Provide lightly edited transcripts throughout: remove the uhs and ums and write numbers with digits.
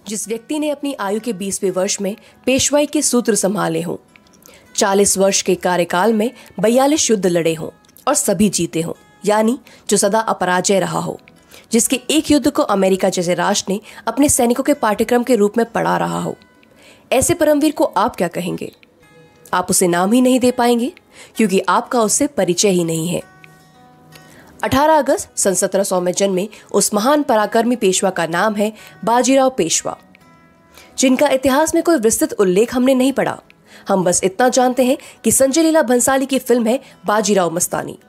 जिस व्यक्ति ने अपनी आयु के 20वें वर्ष में पेशवाई के सूत्र संभाले हों, 40 वर्ष के कार्यकाल में 42 युद्ध लड़े हों और सभी जीते हों, यानी जो सदा अपराजय रहा हो, जिसके एक युद्ध को अमेरिका जैसे राष्ट्र ने अपने सैनिकों के पाठ्यक्रम के रूप में पढ़ा रहा हो, ऐसे परमवीर को आप क्या कहेंगे? आप उसे नाम ही नहीं दे पाएंगे क्योंकि आपका उससे परिचय ही नहीं है। 18 अगस्त सन 1700 में जन्मे उस महान पराक्रमी पेशवा का नाम है बाजीराव पेशवा, जिनका इतिहास में कोई विस्तृत उल्लेख हमने नहीं पढ़ा। हम बस इतना जानते हैं कि संजय लीला भंसाली की फिल्म है बाजीराव मस्तानी।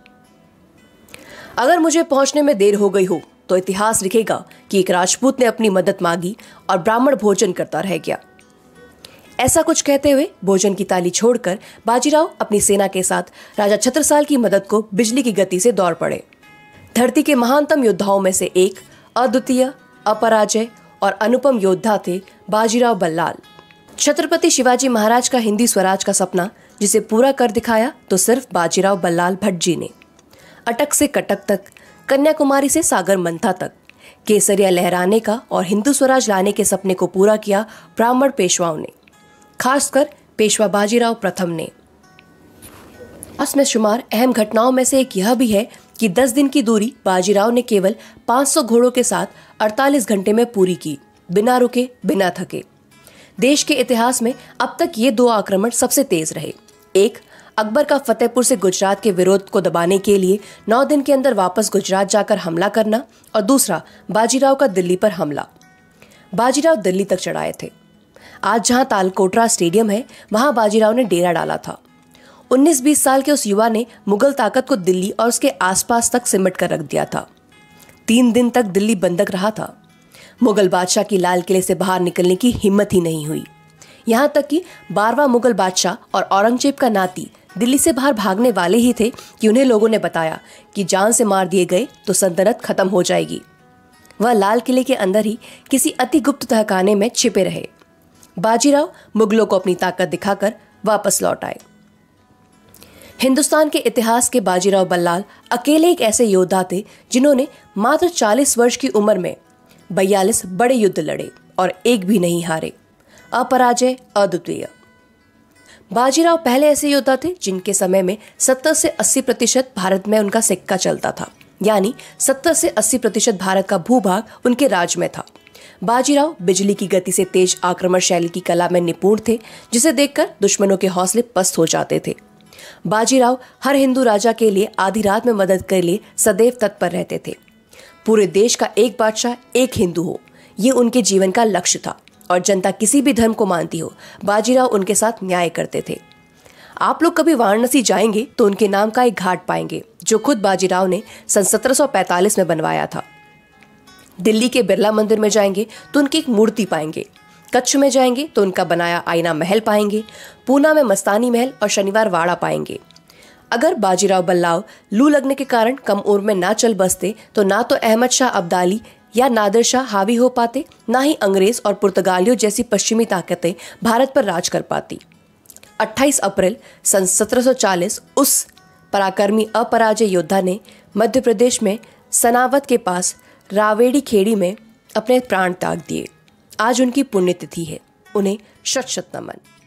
अगर मुझे पहुंचने में देर हो गई हो तो इतिहास लिखेगा कि एक राजपूत ने अपनी मदद मांगी और ब्राह्मण भोजन करता रह गया। ऐसा कुछ कहते हुए भोजन की ताली छोड़कर बाजीराव अपनी सेना के साथ राजा छत्रसाल की मदद को बिजली की गति से दौड़ पड़े। धरती के महानतम योद्धाओं में से एक, अद्वितीय, अपराजय और अनुपम योद्धा थे बाजीराव बल्लाल। छत्रपति शिवाजी महाराज का हिंदी स्वराज का सपना जिसे पूरा कर दिखाया तो सिर्फ बाजीराव बल्लाल भट्ट जी ने। अटक से कटक तक, कन्याकुमारी से सागर मंथा तक केसरिया लहराने का और हिंदू स्वराज लाने के सपने को पूरा किया ब्राह्मण पेशवाओं ने, खासकर पेशवा बाजीराव प्रथम ने। इसमें शुमार अहम घटनाओं में से एक यह भी है कि 10 दिन की दूरी बाजीराव ने केवल 500 घोड़ों के साथ 48 घंटे में पूरी की, बिना रुके, बिना थके। देश के इतिहास में अब तक ये 2 आक्रमण सबसे तेज रहे। एक, अकबर का फतेहपुर से गुजरात के विरोध को दबाने के लिए 9 दिन के अंदर वापस गुजरात जाकर हमला करना, और दूसरा बाजीराव का दिल्ली पर हमला। बाजीराव दिल्ली तक चढ़ाए थे। आज जहां तालकोटरा स्टेडियम है, वहां बाजीराव ने डेरा डाला था। 19-20 साल के उस युवा ने मुगल ताकत को दिल्ली और उसके आसपास तक सिमट कर रख दिया था। 3 दिन तक दिल्ली बंधक रहा था। मुगल बादशाह की लाल किले से बाहर निकलने की हिम्मत ही नहीं हुई। यहां तक कि 12वां मुगल बादशाह और औरंगजेब का नाती दिल्ली से बाहर भागने वाले ही थे कि उन्हें लोगों ने बताया कि जान से मार दिए गए तो सल्तनत खत्म हो जाएगी। वह लाल किले के अंदर ही किसी अति गुप्त तहखाने में छिपे रहे। बाजीराव मुगलों को अपनी ताकत दिखाकर वापस लौट आए। हिंदुस्तान के इतिहास के बाजीराव बल्लाल अकेले एक ऐसे योद्धा थे जिन्होंने मात्र 40 वर्ष की उम्र में 42 बड़े युद्ध लड़े और एक भी नहीं हारे। अपराजय, अद्वितीय। बाजीराव पहले ऐसे योद्धा थे जिनके समय में 70 से 80% भारत में उनका सिक्का चलता था, यानी 70 से 80% भारत का भूभाग उनके राज में था। बाजीराव बिजली की गति से तेज आक्रमण शैली की कला में निपुण थे, जिसे देखकर दुश्मनों के हौसले पस्त हो जाते थे। बाजीराव हर हिंदू राजा के लिए आधी रात में मदद के लिए सदैव तत्पर रहते थे। पूरे देश का एक बादशाह एक हिंदू हो, ये उनके जीवन का लक्ष्य था, और जनता किसी भी धर्म को मानती हो, बाजीराव उनके साथ न्याय करते थे। आप लोग कभी वाराणसी जाएंगे तो उनके नाम का एक घाट पाएंगे जो खुद बाजीराव ने सन 1745 में बनवाया था। दिल्ली के बिरला मंदिर में जाएंगे तो उनकी एक मूर्ति पाएंगे। कच्छ में जाएंगे तो उनका बनाया आईना महल पाएंगे। पूना में मस्तानी महल और शनिवार वाड़ा पाएंगे। अगर बाजीराव बल्लाव लू लगने के कारण कम उम्र में ना चल बसते तो ना तो अहमद शाह अब्दाली या नादिर शाह हावी हो पाते, ना ही अंग्रेज और पुर्तगालियों जैसी पश्चिमी ताकतें भारत पर राज कर पाती। 28 अप्रैल सन 1740 उस पराक्रमी अपराजय योद्धा ने मध्य प्रदेश में सनावत के पास रावेड़ी खेड़ी में अपने प्राण त्याग दिए। आज उनकी पुण्यतिथि है। उन्हें शत शत नमन।